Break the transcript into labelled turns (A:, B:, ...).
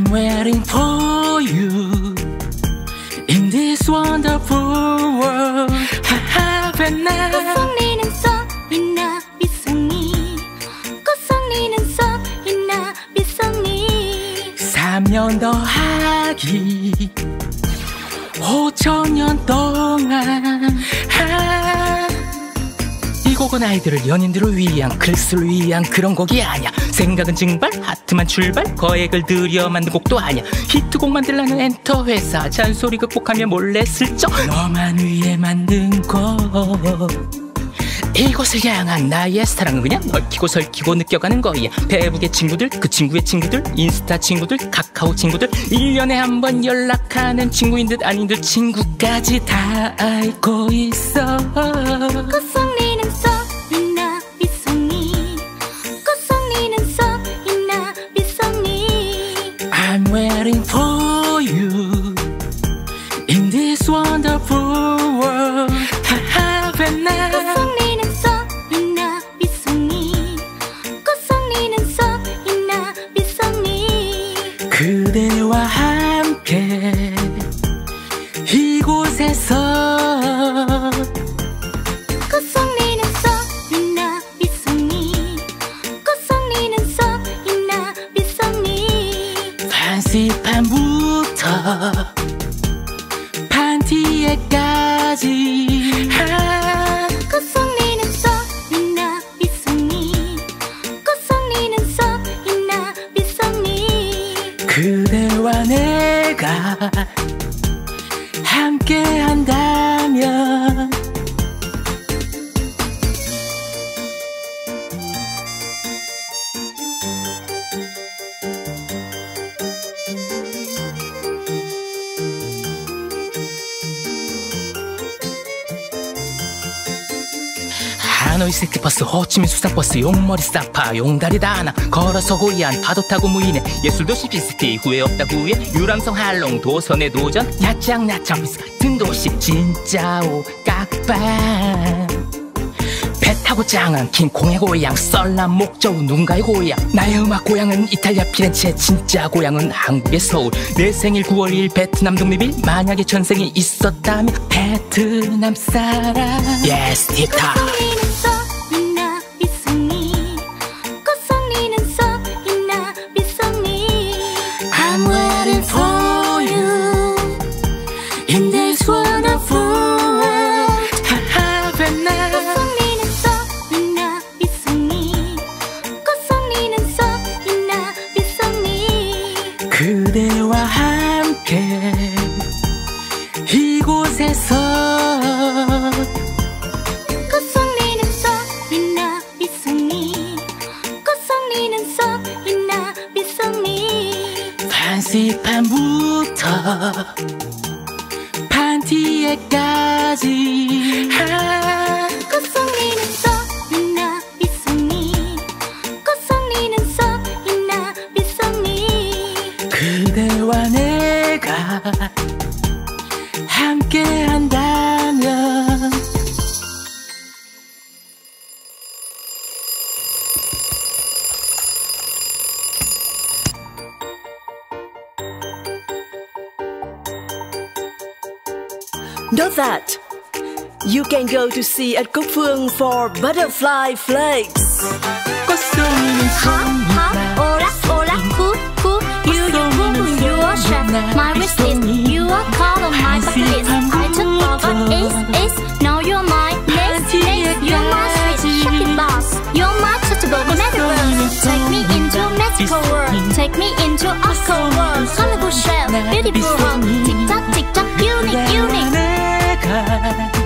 A: I'm waiting for you in this wonderful world. 하하벤 나
B: 꽃송리는 썩이나 빛송이 꽃송리는 썩이나 빛송이
A: 3년 더하기 5천년 동안 이 곡은 아이들을 연인들을 위한 글쓰를 위한 그런 곡이 아니야. 생각은 증발 하트만 출발 거액을 들여 만든 곡도 아니야. 히트곡 만들라는 엔터 회사 잔소리 극복하며 몰래 슬쩍 너만 위해 만든 곡. 이곳을 향한 나의 사랑은 그냥 얽히고 설키고 느껴가는 거야. 페북의 친구들 그 친구의 친구들 인스타 친구들 카카오 친구들 1년에 한 번 연락하는 친구인 듯 아닌 듯 친구까지 다 알고 있어.
B: 꽃송리는 썩이나 빛송이 꽃송리는 썩이나 빛송이
A: I'm waiting for you in this wonderful world. 하하벤 나
B: 꽃송리는 썩이나 빛송이 꽃송리는 썩이나 빛송이
A: 그대와 함께 이곳에서
B: 꽃송리는 썩이나 빛송이 꽃송리는 썩이나 빛송이
A: 반스판부터 판티에까지
B: 꽃송리는 썩이나 빛송이 꽃송리는 썩이나 빛송이
A: 그대와 내가 함께한다면 하노이 시티버스 호치민 수상버스 용머리 사파 용다리 다 하나 걸어서 호이안 파도 타고 무인해 예술도시 비스티 후회 없다 후회 유람선 할롱 도선의 도전 야짱야짱 비스 같은 도시 진짜 오깍방 배 타고 짱한 킹콩의 고향 썰난 목저우 누군가의 고향 나의 음악 고향은 이탈리아 피렌체 진짜 고향은 한국의 서울 내 생일 9월 2일 베트남 독립일 만약에 전생이 있었다면 베트남 사람 Yes 팁탑
B: 꽃송리는 썩이나 빛송이 꽃송리는 썩이나 빛송이
A: I'm waiting for you in this wonderful world. 하하벤 나
B: 꽃송리는 썩이나 빛송이 꽃송리는 썩이나 빛송이
A: 그대와 함께 이곳에서
B: 꽃송리는 썩이나 빛송이 꽃송리는 썩이나 빛송이
A: 반스판부터 판티에까지
B: 꽃송리는 썩이나 빛송이 꽃송리는 썩이나 빛송이
A: 그대와 내가 함께한다면
C: Know that you can go to see at Cúc Phương for butterfly flakes.
A: 꽃송이는
B: hot, orak, orak, cool, cool. You, boom, boom, you are chef. My wish is you are call on my bucket list. I took forgot is. Now you're my next. You're my sweet shopping boss. You're my touchable metaverse. Take me into magical world. Take me into aqua world. Hollywood chef, beautiful home. Tick tock, unique, unique.
A: 내가